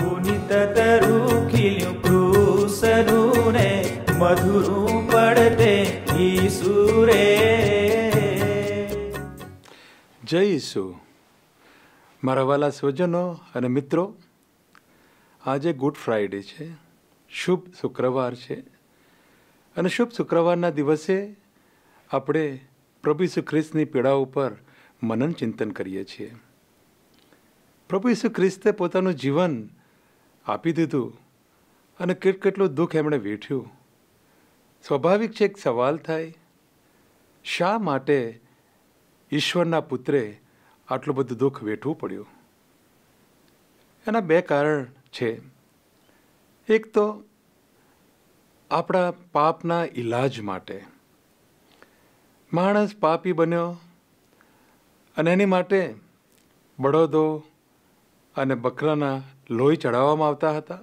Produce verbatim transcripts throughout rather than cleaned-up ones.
પુનિતરું ખીલ્યું કૃષ્ણનું ને મધુરું પડતે ઈસુરે. જય ઈસુ. મારા વાલા સ્વજનો અને મિત્રો, આજે ગુડ ફ્રાઈડે છે, શુભ શુક્રવાર છે. અને શુભ શુક્રવારના દિવસે આપણે પ્રભુ ઈસુ ખ્રિસ્તની પીડા ઉપર મનન ચિંતન કરીએ છીએ. પ્રભુ ઈસુ ખ્રિસ્તે પોતાનું જીવન આપી દીધું અને કેટ કેટલું દુઃખ એમણે વેઠ્યું. સ્વાભાવિક છે એક સવાલ થાય, શા માટે ઈશ્વરના પુત્રે આટલું બધું દુઃખ વેઠવું પડ્યું? એના બે કારણ છે. એક તો આપણા પાપના ઈલાજ માટે. માણસ પાપી બન્યો અને એની માટે બળદો અને બકરાના લોહી ચડાવવામાં આવતા હતા.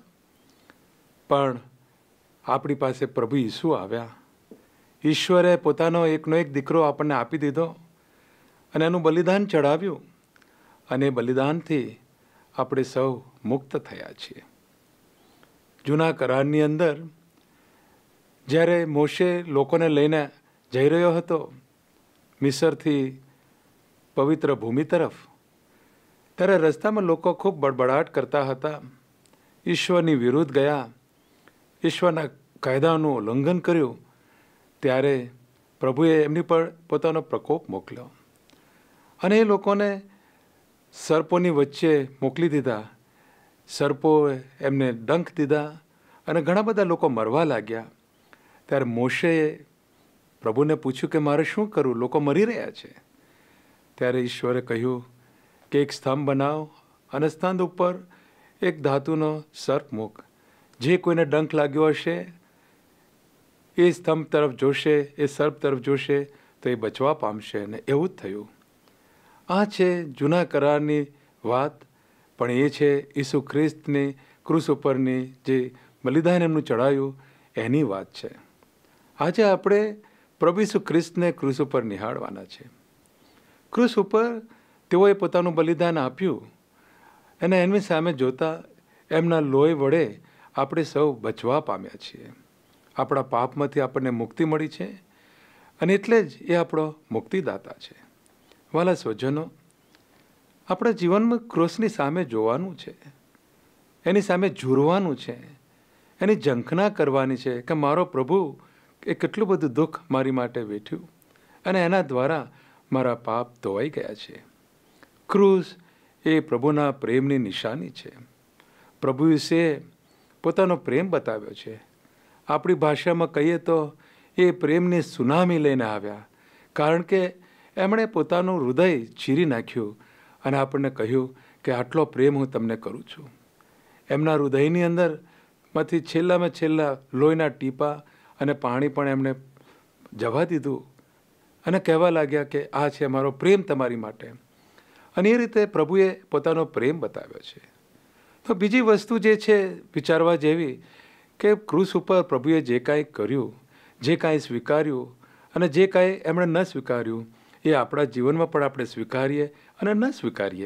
પણ આપણી પાસે પ્રભુ ઈસુ આવ્યા. ઈશ્વરે પોતાનો એકનો એક દીકરો આપણને આપી દીધો અને એનું બલિદાન ચડાવ્યું, અને બલિદાનથી આપણે સૌ મુક્ત થયા છીએ. જૂના કરારની અંદર જ્યારે મોશે લોકોને લઈને જઈ રહ્યો હતો મિસરથી પવિત્ર ભૂમિ તરફ, ત્યારે રસ્તામાં લોકો ખૂબ બડબડાટ કરતા હતા, ઈશ્વરની વિરુદ્ધ ગયા, ઈશ્વરના કાયદાનું ઉલ્લંઘન કર્યું. ત્યારે પ્રભુએ એમની પર પોતાનો પ્રકોપ મોકલ્યો અને એ લોકોને સર્પોની વચ્ચે મોકલી દીધા. સર્પોએ એમને ડંખ દીધા અને ઘણા બધા લોકો મરવા લાગ્યા. ત્યારે મોશેએ પ્રભુને પૂછ્યું કે મારે શું કરવું, લોકો મરી રહ્યા છે. ત્યારે ઈશ્વરે કહ્યું કે એક સ્તંભ બનાવ અને સ્તંભ ઉપર એક ધાતુનો સર્પ મૂક. જે કોઈને ડંખ લાગ્યો હશે એ સ્તંભ તરફ જોશે, એ સર્પ તરફ જોશે તો એ બચવા પામશે. અને એવું જ થયું. આ છે જૂના કરારની વાત, પણ એ છે ઈસુ ખ્રિસ્તની ક્રૂસ ઉપરની જે બલિદાન એમનું ચડાયું એની વાત છે. આજે આપણે પ્રભુ ઈસુ ખ્રિસ્તને ક્રૂસ ઉપર નિહાળવાના છે. ક્રૂસ ઉપર તેઓએ પોતાનું બલિદાન આપ્યું અને એમની સામે જોતા એમના લોહી વડે આપણે સૌ બચવા પામ્યા છીએ. આપણા પાપમાંથી આપણને મુક્તિ મળી છે અને એટલે જ એ આપણો મુક્તિદાતા છે. વાલા સ્વજનો, આપણા જીવનમાં ક્રોસની સામે જોવાનું છે, એની સામે ઝૂરવાનું છે, એની ઝંખના કરવાની છે કે મારો પ્રભુ એ કેટલું બધું દુઃખ મારી માટે વેઠ્યું અને એના દ્વારા મારા પાપ ધોવાઈ ગયા છે. ક્રૂસ એ પ્રભુના પ્રેમની નિશાની છે. પ્રભુ વિશે પોતાનો પ્રેમ બતાવ્યો છે. આપણી ભાષામાં કહીએ તો એ પ્રેમની સુનામી લઈને આવ્યા, કારણ કે એમણે પોતાનું હૃદય ચીરી નાખ્યું અને આપણને કહ્યું કે આટલો પ્રેમ હું તમને કરું છું. એમના હૃદયની અંદરમાંથી છેલ્લામાં છેલ્લા લોહીના ટીપા અને પાણી પણ એમણે જવા દીધું અને કહેવા લાગ્યા કે આ છે મારો પ્રેમ તમારી માટે. અને એ રીતે પ્રભુએ પોતાનો પ્રેમ બતાવ્યો છે. તો બીજી વસ્તુ જે છે વિચારવા જેવી કે ક્રૂસ ઉપર પ્રભુએ જે કાંઈ કર્યું, જે કાંઈ સ્વીકાર્યું અને જે કાંઈ એમણે ન સ્વીકાર્યું એ આપણા જીવનમાં પણ આપણે સ્વીકારીએ અને ન સ્વીકારીએ.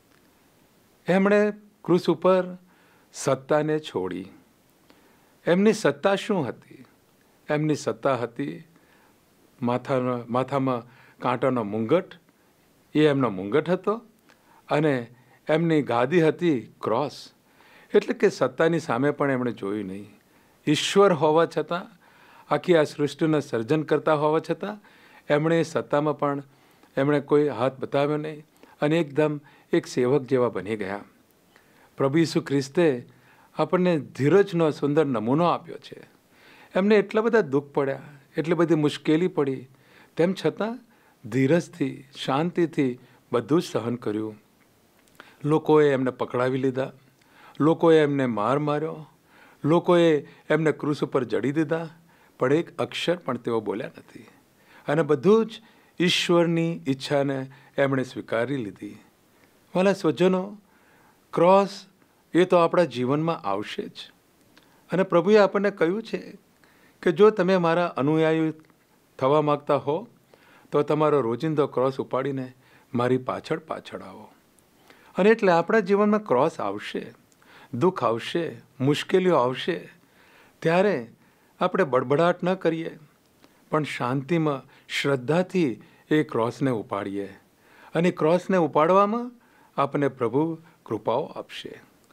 એમણે ક્રૂસ ઉપર સત્તાને છોડી. એમની સત્તા શું હતી? એમની સત્તા હતી માથાનો માથામાં કાંટાનો મુંગટ, એ એમનો મુંગટ હતો, અને એમની ગાદી હતી ક્રોસ. એટલે કે સત્તાની સામે પણ એમણે જોયું નહીં. ઈશ્વર હોવા છતાં, આખી આ સૃષ્ટિનું સર્જન કરતા હોવા છતાં એમણે સત્તામાં પણ એમણે કોઈ હાથ બતાવ્યો નહીં અને એકદમ એક સેવક જેવા બની ગયા. પ્રભુ ઈસુ ખ્રિસ્તે આપણને ધીરજનો સુંદર નમૂનો આપ્યો છે. એમને એટલા બધા દુઃખ પડ્યા, એટલી બધી મુશ્કેલી પડી, તેમ છતાં ધીરજથી, શાંતિથી બધું જ સહન કર્યું. લોકોએ એમને પકડાવી લીધા, લોકોએ એમને માર માર્યો, લોકોએ એમને ક્રૂસ ઉપર જડી દીધા, પણ એક અક્ષર પણ તેઓ બોલ્યા નથી. અને બધું જ ઈશ્વરની ઈચ્છાને એમણે સ્વીકારી લીધી. વાલા સ્વજનો, ક્રોસ એ તો આપણા જીવનમાં આવશે જ. અને પ્રભુએ આપણને કહ્યું છે કે જો તમે મારા અનુયાયી થવા માગતા હો તો તમારો રોજિંદો ક્રોસ ઉપાડીને મારી પાછળ પાછળ આવો. અને એટલે આપણા જીવનમાં ક્રોસ આવશે. દુઃખ આવશે, મુશ્કેલીઓ આવશે, ત્યારે આપણે બડબડાટ ન કરીએ, પણ શાંતિમાં શ્રદ્ધાથી એ ક્રોસને ઉપાડીએ, અને ક્રોસને ઉપાડવામાં આપણને પ્રભુ કૃપાઓ આપશે.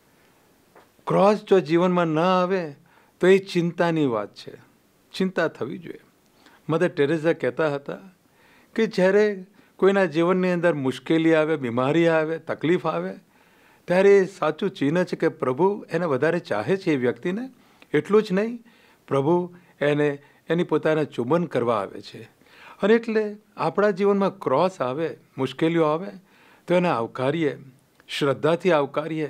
ક્રોસ જો જીવનમાં ન આવે તો એ ચિંતાની વાત છે. ચિંતા થવી જોઈએ. મધર ટેરેઝા કહેતા હતા કે જ્યારે કોઈના જીવનની અંદર મુશ્કેલી આવે, બીમારી આવે, તકલીફ આવે, ત્યારે એ સાચું ચિહ્ન છે કે પ્રભુ એને વધારે ચાહે છે એ વ્યક્તિને. એટલું જ નહીં, પ્રભુ એને એની પોતાના ચુંબન કરવા આવે છે. અને એટલે આપણા જીવનમાં ક્રોસ આવે, મુશ્કેલીઓ આવે, તો એને આવકારીએ, શ્રદ્ધાથી આવકારીએ,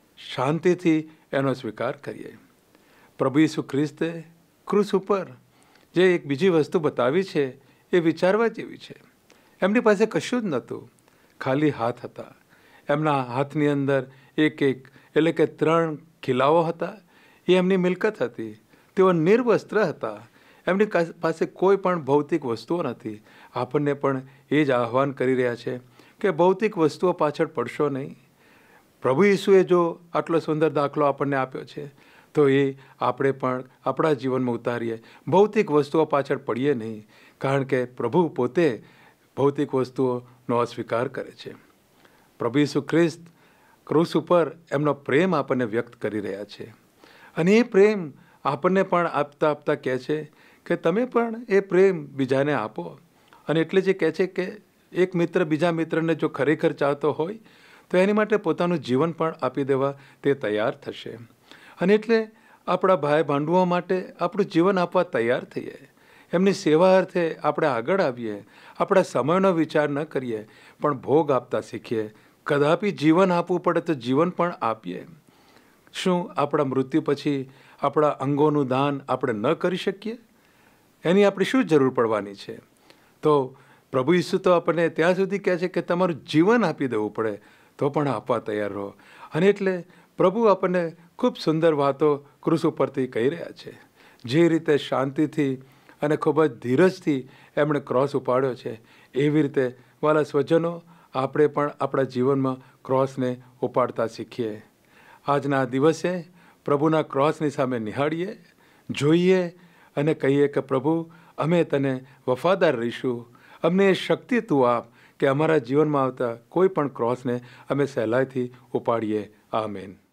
શાંતિથી એનો સ્વીકાર કરીએ. પ્રભુ ઈસુ ખ્રિસ્તે ક્રૂસ ઉપર જે એક બીજી વસ્તુ બતાવી છે એ વિચારવા જેવી છે. એમની પાસે કશું જ નહોતું, ખાલી હાથ હતા. એમના હાથની અંદર એક એક એટલે કે ત્રણ ખીલાઓ હતા. એ એમની મિલકત હતી. તેઓ નિર્વસ્ત્ર હતા. એમની પાસે કોઈ પણ ભૌતિક વસ્તુઓ નથી. આપણને પણ એ જ આહ્વાન કરી રહ્યા છે કે ભૌતિક વસ્તુઓ પાછળ પડશો નહીં. પ્રભુ ઈસુએ જો આટલો સુંદર દાખલો આપણને આપ્યો છે તો એ આપણે પણ આપણા જીવનમાં ઉતારીએ. ભૌતિક વસ્તુઓ પાછળ પડીએ નહીં, કારણ કે પ્રભુ પોતે ભૌતિક વસ્તુઓનો અસ્વીકાર કરે છે. પ્રભુ ઈસુ ખ્રિસ્ત ક્રૂસ ઉપર એમનો પ્રેમ આપણને વ્યક્ત કરી રહ્યા છે, અને એ પ્રેમ આપણને પણ આપતા આપતા કહે છે કે તમે પણ એ પ્રેમ બીજાને આપો. અને એટલે જે કહે છે કે એક મિત્ર બીજા મિત્રને જો ખરેખર ચાહતો હોય તો એની માટે પોતાનું જીવન પણ આપી દેવા તે તૈયાર થશે. અને એટલે આપણા ભાઈ ભાંડુઓ માટે આપણું જીવન આપવા તૈયાર થઈએ. એમની સેવા અર્થે આપણે આગળ આવીએ. આપણા સમયનો વિચાર ન કરીએ, પણ ભોગ આપતા શીખીએ. કદાપી જીવન આપવું પડે તો જીવન પણ આપીએ. શું આપણા મૃત્યુ પછી આપણા અંગોનું દાન આપણે ન કરી શકીએ? એની આપણે શું જરૂર પડવાની છે? તો પ્રભુ ઈસુ તો આપણને ત્યાં સુધી કહે છે કે તમારું જીવન આપી દેવું પડે તો પણ આપવા તૈયાર રહો. અને એટલે પ્રભુ આપણને ખૂબ સુંદર વાતો ક્રૂસ ઉપરથી કહી રહ્યા છે. જે રીતે શાંતિથી અને ખૂબ જ ધીરજથી એમણે ક્રોસ ઉપાડ્યો છે, એવી રીતે વાલા સ્વજનો આપણે પણ આપણા જીવનમાં ક્રોસને ઉપાડતા શીખીએ. આજના દિવસે પ્રભુના ક્રોસની સામે નિહાળીએ, જોઈએ અને કહીએ કે પ્રભુ, અમે તને વફાદાર રહીશું. અમને એ શક્તિ તું આપ કે અમારા જીવનમાં આવતા કોઈ પણ ક્રોસને અમે સહેલાઈથી ઉપાડીએ. આમેન.